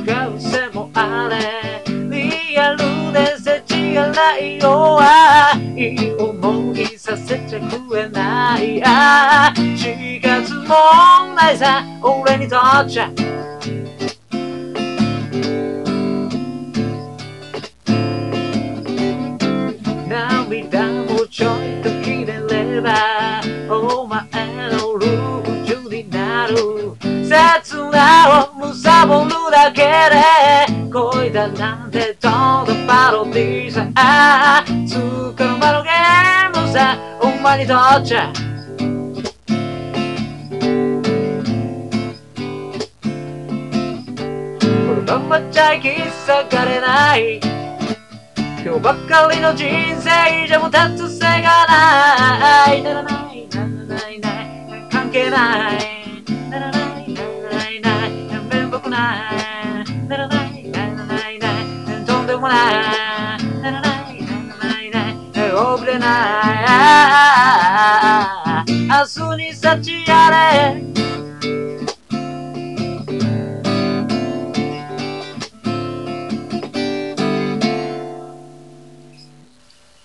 が嘘もあれリアルで世知辛い弱い思いさせちゃ食えない死活もないさ俺にとっちゃ涙もちょいと切れればお前のルージュになる刹那を貪るだけで恋だなんてどんどんパロディさつかの間のゲームさお前にとっちゃこのままじゃ引き裂かれない今日ばっかりの人生じゃもたつせがないならないならないない関係ないならないならないない面目ないならないならないないとんでもないならないならないない遅れない明日に幸あれ